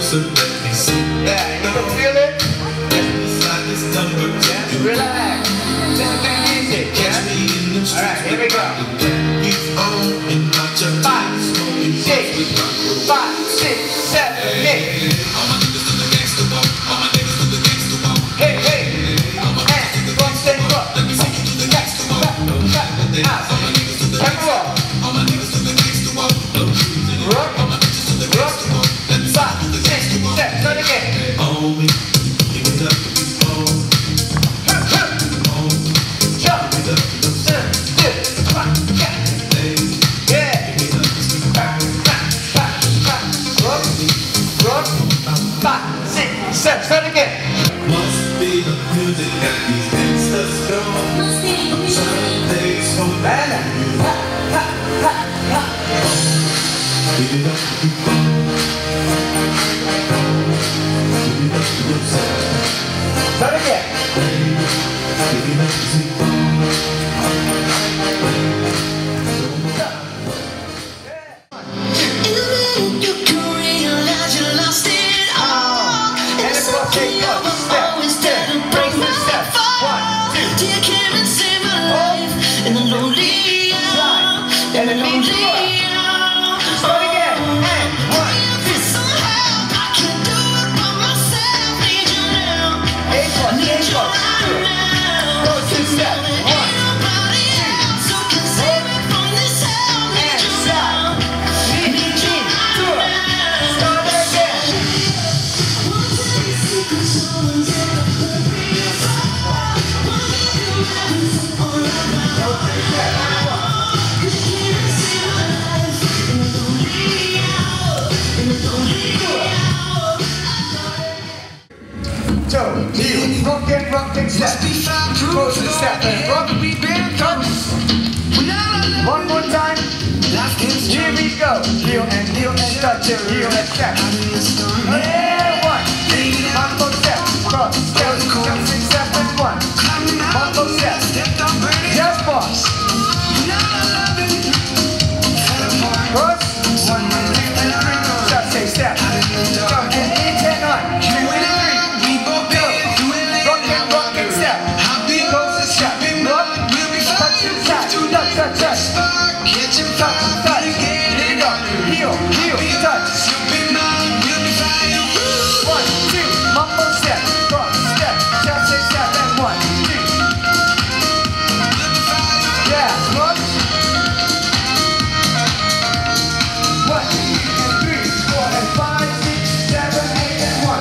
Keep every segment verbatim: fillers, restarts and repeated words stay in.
So let me see. Yeah, you can feel it? Just relax. Just be easy, yeah? Alright, here we go. Five, six, five, six, seven, eight. Hey, hey. And one step up. Back, back, back, out. Camera up. Rock, rock. Five, six, seven, start again. Oh, give it up. Five, six, seven, start again. Must be the music that these gangsters go. Some days for And ha, ha, ha, ha. give it up to people. Give it up to yourself. Start again. Give it up to people. And then lean forward. Start again. And one, two. Eight plus, eight plus. Two. Go two step. One, two. And stop. Lean, lean, forward. Start again. So, heel, rock and rock and step. Go to the step and rock. Touch. One more time. Here we go. Heel and heel and touch. Heel and step. And one. Mambo step. Cross. Step. Jump six, seven, one. Mambo step. Just boss. Cross. One, two, three. Step, say step. Jump and eight and one. Two and three. Rock and rock and step. Close the step. Rock. Touch inside. Touch, touch, touch. Touch, touch. Here we go. Heel, heel, touch. One, two. Mambo step. Cross, step. Step, six, seven, one, two. Yeah, cross. One, two, three, four, and five, six, seven, eight, and one.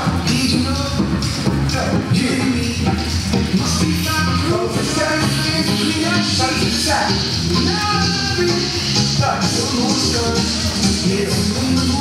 Close the step. Touch the step. Touch.